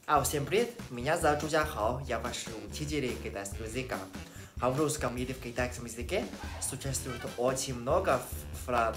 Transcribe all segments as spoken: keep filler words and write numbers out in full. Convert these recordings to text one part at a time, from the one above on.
А, всем привет, меня зовут Чжу Хао, я ваш учитель китайского языка. А в русском или в китайском языке существует очень много фраз.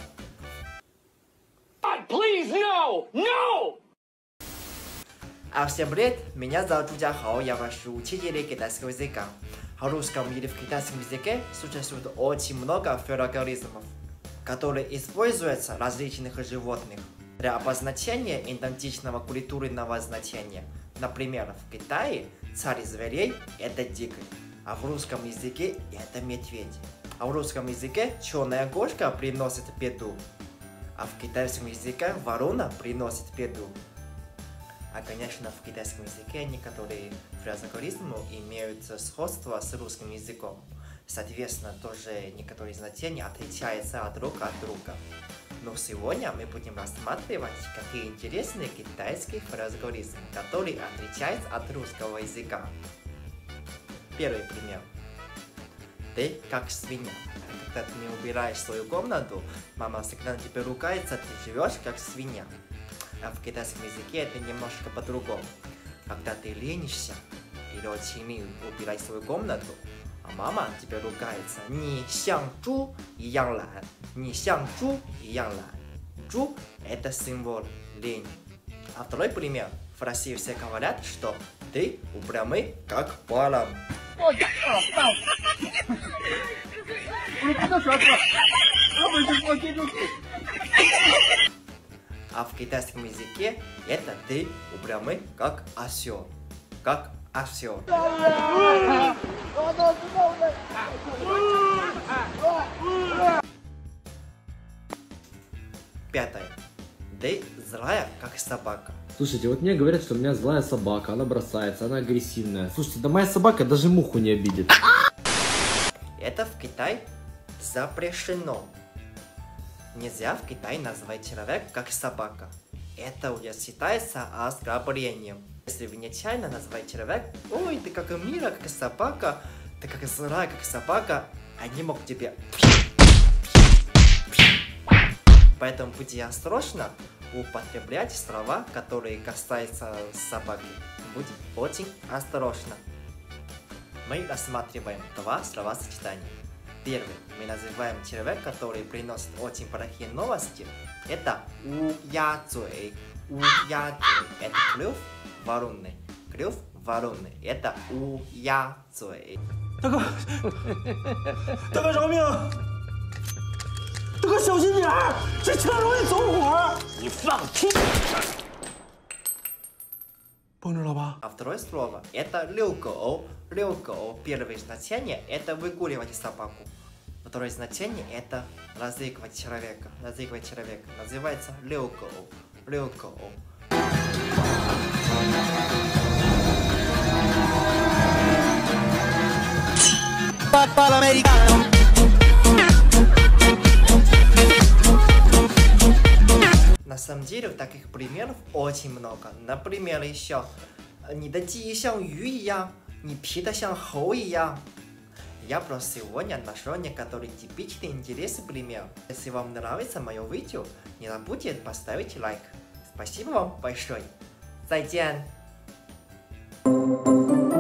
Please, no! No! А, всем привет, меня зовут Чжу Хао, я ваш учитель китайского языка. А в русском или в китайском языке существует очень много фразеологизмов, которые используются различных животных для обозначения идентичного культурного значения. Например, в Китае царь зверей – это тигр, а в русском языке – это медведь. А в русском языке черная кошка приносит беду, а в китайском языке ворона приносит беду. А, конечно, в китайском языке некоторые фразеологизмы имеют сходство с русским языком. Соответственно, тоже некоторые значения отличаются от друг от друга. Но сегодня мы будем рассматривать, какие интересные китайские фразеологизмы, которые отличаются от русского языка. Первый пример. Ты как свинья. Когда ты не убираешь свою комнату, мама всегда на тебя ругается, ты живешь как свинья. А в китайском языке это немножко по-другому. Когда ты ленишься или очень лень убирать свою комнату, а мама тебе ругается: «你像猪一样懒», «你像猪一样懒». «猪» — это символ лень. А второй пример. В России все говорят, что ты упрямый как баран. А в китайском языке это ты упрямый как осел. Как осел. Пятое. Ты злая как собака. Слушайте, вот мне говорят, что у меня злая собака, она бросается, она агрессивная. Слушайте, да моя собака даже муху не обидит. Это в Китае запрещено. Нельзя в Китае назвать человека как собака. Это уже считается оскорблением. Если вы нечаянно называете человека: «Ой, ты как милая, как собака, ты как злая, как собака», они могут тебе... Поэтому будьте осторожны употреблять слова, которые касаются собаки. Будьте очень осторожны. Мы рассматриваем два словосочетания. Первый. Мы называем человека, который приносит очень плохие новости. Это у-я-цуэй. У-я-цуэй. Это клюв вороны. Клюв вороны. Это у-я-цуэй. 大哥，大哥饶命！大哥小心点儿，这车容易走火。你放屁！绷着了吧？ А второе слово это лёгкоу. Лёгкоу. Первое значение это выгуливать собаку. Второе значение это разыгрывать человека. Разыгрывать человека. Называется лёгкоу. Лёгкоу. На самом деле таких примеров очень много. Например, еще: «你的鸡像鱼一样，你皮得像猴一样». Я просто сегодня нашел некоторые типичные интересные примеры. Если вам нравится мое видео, не забудьте поставить лайк. Спасибо вам большое. 再见.